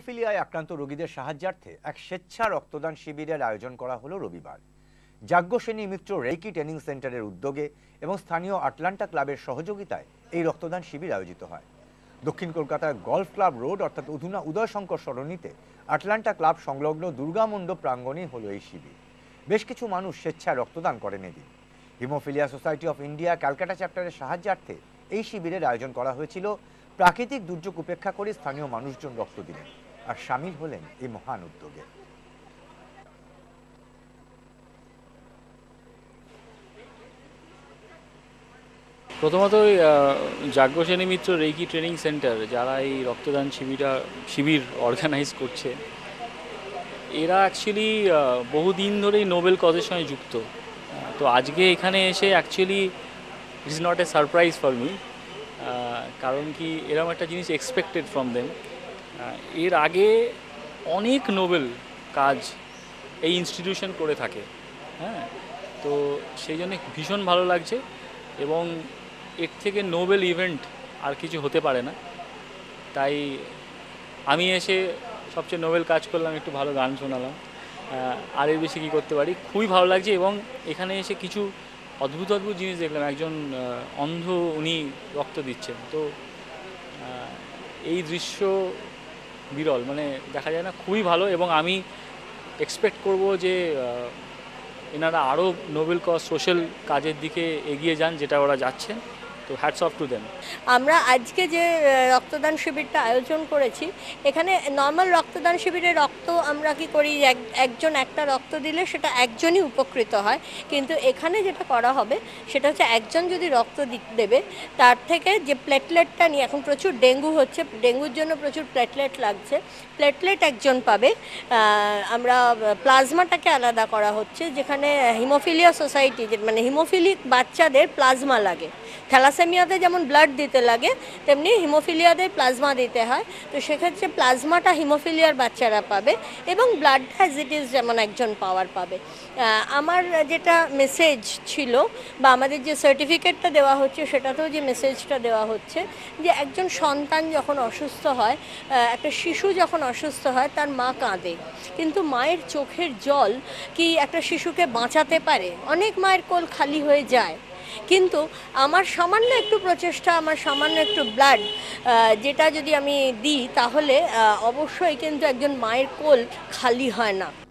হিমোফিলিয়ায় আক্রান্ত রোগীদের সাহায্যার্থে এক স্বেচ্ছা রক্তদান শিবিরের আয়োজন করা হলো রবিবার। যাজ্ঞসেনী মিত্র রেইকি ট্রেনিং সেন্টারের উদ্যোগে এবং স্থানীয় আটলান্টা ক্লাবের সহযোগিতায় এই রক্তদান শিবির আয়োজিত হয়। দক্ষিণ কলকাতার গলফ ক্লাব রোড অর্থাৎ অধুনা উদয়শঙ্কর সরণিতে আটলান্টা ক্লাব সংলগ্ন দুর্গা মণ্ডপ প্রাঙ্গণে হলো এই শিবির। বেশ কিছু মানুষ স্বেচ্ছায় রক্তদান করেন এদিন। Haemophilia society of India Calcutta চ্যাপ্টারের সাহায্যার্থে এই শিবিরের আয়োজন করা হয়েছিল। প্রাকৃতিক দুর্যোগ উপেক্ষা করে স্থানীয় মানুষজন রক্ত দিলেন আর সামিল হলেন এই মহান উদ্যোগে। প্রথমত Yajnaseni Mitra reiki training centre যারা এই রক্তদান শিবির অর্গানাইজ করছে, এরা অ্যাকচুয়ালি বহুদিন ধরেই নোবেল কজের সঙ্গে যুক্ত। তো আজকে এখানে এসে actually it is not a surprise for me, কারণ কি এরকম একটা জিনিস এক্সপেক্টেড ফ্রম দেম। এর আগে অনেক নোবেল কাজ এই ইনস্টিটিউশন করে থাকে, হ্যাঁ। তো সেই জন্য ভীষণ ভালো লাগছে এবং এর থেকে নোবেল ইভেন্ট আর কিছু হতে পারে না। তাই আমি এসে সবচেয়ে নোবেল কাজ করলাম, একটু ভালো গান শোনালাম, আর এর বেশি কী করতে পারি। খুবই ভালো লাগছে এবং এখানে এসে কিছু অদ্ভুত অদ্ভুত জিনিস দেখলাম। একজন অন্ধ উনি রক্ত দিচ্ছেন, তো এই দৃশ্য বিরল, মানে দেখা যায় না, খুবই ভালো। এবং আমি এক্সপেক্ট করব যে এনারা আরও নোবেল কজ সোশ্যাল কাজের দিকে এগিয়ে যান, যেটা ওরা যাচ্ছেন। তো হ্যাটস অফ টু দেম। আমরা আজকে যে রক্তদান শিবিরটা আয়োজন করেছি, এখানে নর্মাল রক্তদান শিবিরে রক্ত আমরা কি করি, একজন একটা রক্ত দিলে সেটা একজনই উপকৃত হয়, কিন্তু এখানে যেটা করা হবে সেটা হচ্ছে একজন যদি রক্ত দেবে, তার থেকে যে প্লেটলেটটা নিয়ে, এখন প্রচুর ডেঙ্গু হচ্ছে, ডেঙ্গুর জন্য প্রচুর প্লেটলেট লাগছে, প্লেটলেট একজন পাবে। আমরা প্লাজমাটাকে আলাদা করা হচ্ছে, যেখানে হিমোফিলিয়া সোসাইটি, মানে হিমোফিলিক বাচ্চাদের প্লাজমা লাগে। থ্যালাসেমিয়াতে যেমন ব্লাড দিতে লাগে, তেমনি হিমোফিলিয়াতে প্লাজমা দিতে হয়। তো সেক্ষেত্রে প্লাজমাটা হিমোফিলিয়ার বাচ্চারা পাবে এবং ব্লাড অ্যাজ ইট ইজ যেমন একজন পাওয়ার পাবে। আমার যেটা মেসেজ ছিল, বা আমাদের যে সার্টিফিকেটটা দেওয়া হচ্ছে সেটাতেও যে মেসেজটা দেওয়া হচ্ছে, যে একজন সন্তান যখন অসুস্থ হয়, একটা শিশু যখন অসুস্থ হয়, তার মা কাঁদে, কিন্তু মায়ের চোখের জল কি একটা শিশুকে বাঁচাতে পারে? অনেক মায়ের কোল খালি হয়ে যায়, কিন্তু আমার সামান্য একটু প্রচেষ্টা, আমার সামান্য একটু ব্লাড যেটা যদি আমি দিই, তাহলে অবশ্যই কিন্তু একজন মায়ের কোল খালি হয় না।